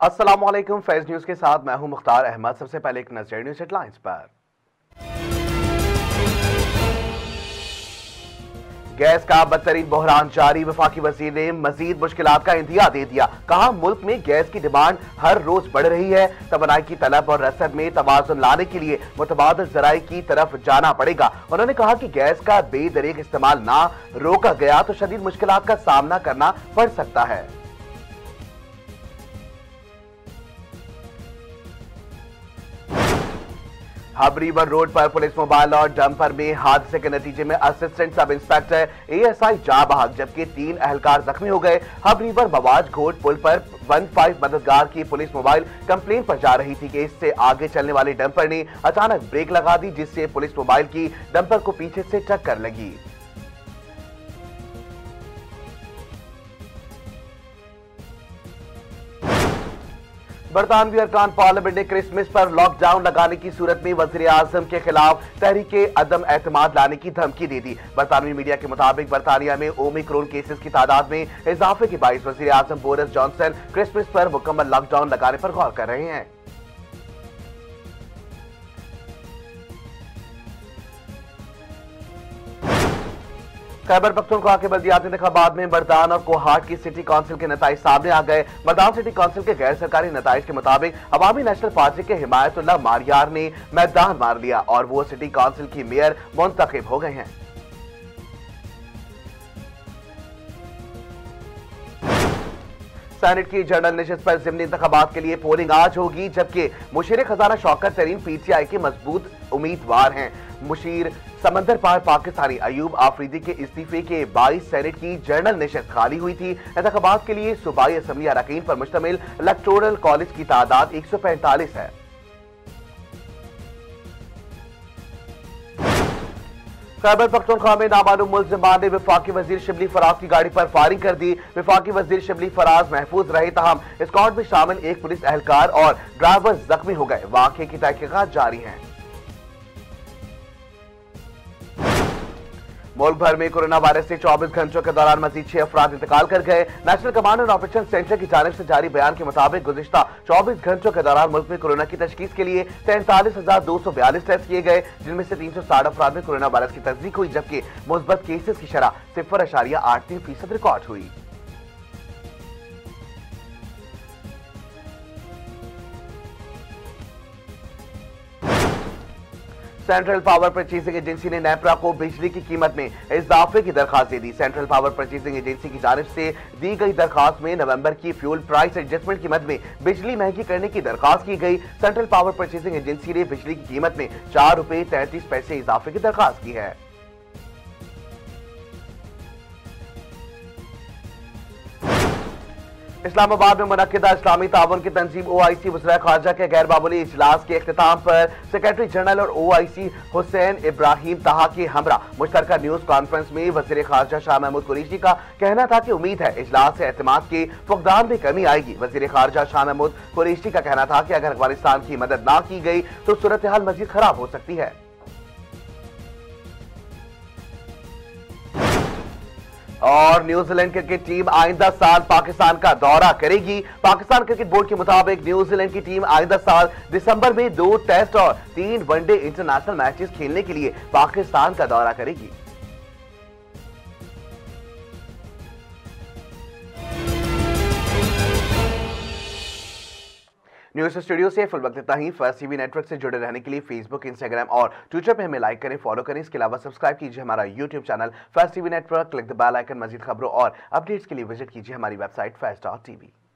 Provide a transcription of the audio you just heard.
अस्सलामुअलैकुम। फैज न्यूज के साथ मैं हूं मुख्तार अहमद। सबसे पहले एक नजर न्यूज हेडलाइंस पर। गैस का बदतरीन बहरान जारी। वफाकी वजीर ने मजीद मुश्किलात का इंदिया दे दिया। कहा मुल्क में गैस की डिमांड हर रोज बढ़ रही है। तवानाई की तलब और रसद में तवाजुन लाने के लिए मुतबादिल जराए की तरफ जाना पड़ेगा। उन्होंने कहा कि गैस का बेदरीक इस्तेमाल ना रोका गया तो शदीद मुश्किलात का सामना करना पड़ सकता है। हब रिवर रोड पर पुलिस मोबाइल और डंपर में हादसे के नतीजे में असिस्टेंट सब इंस्पेक्टर एएसआई जाँ बहक जबकि 3 अहलकार जख्मी हो गए। हब रिवर मवाज घोट पुल पर 15 मददगार की पुलिस मोबाइल कंप्लेन पर जा रही थी कि इससे आगे चलने वाले डंपर ने अचानक ब्रेक लगा दी, जिससे पुलिस मोबाइल की डंपर को पीछे से टक्कर लगी। बरतानवी अरकान पार्लियामेंट ने क्रिसमस पर लॉकडाउन लगाने की सूरत में वजीर आजम के खिलाफ तहरीके अदम एतमाद लाने की धमकी दे दी। बरतानवी मीडिया के मुताबिक बरतानिया में ओमिक्रॉन केसेस की तादाद में इजाफे के बाइस वजीर आजम बोरिस जॉनसन क्रिसमस पर मुकम्मल लॉकडाउन लगाने पर गौर कर रहे हैं। खैबर पख्तूनख्वा के बल्दियाती इंतखाबात में बरदान और कोहाट की सिटी काउंसिल के नताइज सामने आ गए। बरदान सिटी काउंसिल के गैर सरकारी नताइज के मुताबिक अवामी नेशनल पार्टी के हिमायतुल्लाह मारियार ने मैदान मार लिया और वो सिटी काउंसिल की मेयर मुंतखब हो गए हैं। सेनेट की जनरल नशिस्त पर ज़िमनी इंतखाबात के लिए पोलिंग आज होगी, जबकि मुशीर खजाना शौकत तरीन पीटीआई के मजबूत उम्मीदवार हैं। मुशीर समंदर पार पाकिस्तानी अयूब आफरीदी के इस्तीफे के 22 सेनेट की जनरल नशिस्त खाली हुई थी। इंतखाबात के लिए सूबाई असम्बली अरकान पर मुश्तमिल इलेक्टोरल कॉलेज की तादाद 145 है। खैबर पख्तूनख्वा में नामालूम मुल्जिमान ने वफाकी वजीर शिबली फराज की गाड़ी पर फायरिंग कर दी। वफाकी वजीर शिबली फराज महफूज रहे, तहम स्क्वाड में शामिल एक पुलिस एहलकार और ड्राइवर जख्मी हो गए। वाक़े की तहकीकात जारी है। मुल्क भर में कोरोना वायरस से 24 घंटों के दौरान मजीद 6 अफराद इंतकाल कर गए। National Command and Operation Centre की जानिब से जारी बयान के मुताबिक गुज़िश्ता 24 घंटों के दौरान मुल्क में कोरोना की तशखीस के लिए 43,242 टेस्ट किए गए, जिनमें से 360 अफराद में कोरोना वायरस की तस्दीक हुई, जबकि मुस्बत केसेस की शरह 0.83% रिकॉर्ड हुई। सेंट्रल पावर परचेजिंग एजेंसी ने नेपरा को बिजली की कीमत में इजाफे की दरखास्त दे दी। सेंट्रल पावर परचेजिंग एजेंसी की जानिब से दी गई दरखास्त में नवंबर की फ्यूल प्राइस एडजस्टमेंट की मद में बिजली महंगी करने की दरखास्त की गई। सेंट्रल पावर परचेजिंग एजेंसी ने बिजली की कीमत में 4 रुपए 33 पैसे इजाफे की दरखास्त की है। इस्लामाबाद में मुनक्किदा इस्लामी ताउन की तंजीम OIC वज़ीर ख़ारजा के गैर मामूली इजलास के इख्तिताम पर सेक्रेटरी जनरल और OIC हुसैन इब्राहिम ताहा के हमरा मुश्तरका न्यूज कॉन्फ्रेंस में वज़ीर ख़ारजा शाह महमूद कुरैशी का कहना था कि उम्मीद है इजलास से एतमाद के फुकदान में कमी आएगी। वज़ीर ख़ारजा शाह महमूद कुरैशी का कहना था कि अगर अफगानिस्तान की मदद ना की गई तो सूरत हाल मजीद खराब हो सकती है। और न्यूजीलैंड क्रिकेट टीम आइंदा साल पाकिस्तान का दौरा करेगी। पाकिस्तान क्रिकेट बोर्ड के मुताबिक न्यूजीलैंड की टीम आइंदा साल दिसंबर में 2 टेस्ट और 3 वनडे इंटरनेशनल मैचेस खेलने के लिए पाकिस्तान का दौरा करेगी। न्यूज स्टूडियो से फुल वक्त इतना ही। फर्स्ट टीवी नेटवर्क से जुड़े रहने के लिए फेसबुक, इंस्टाग्राम और ट्विटर पे हमें लाइक करें, फॉलो करें। इसके अलावा सब्सक्राइब कीजिए हमारा YouTube channel first TV network, click the bell icon. मजीद खबरों और अपडेट्स के लिए विजिट कीजिए हमारी वेबसाइट fast.tv।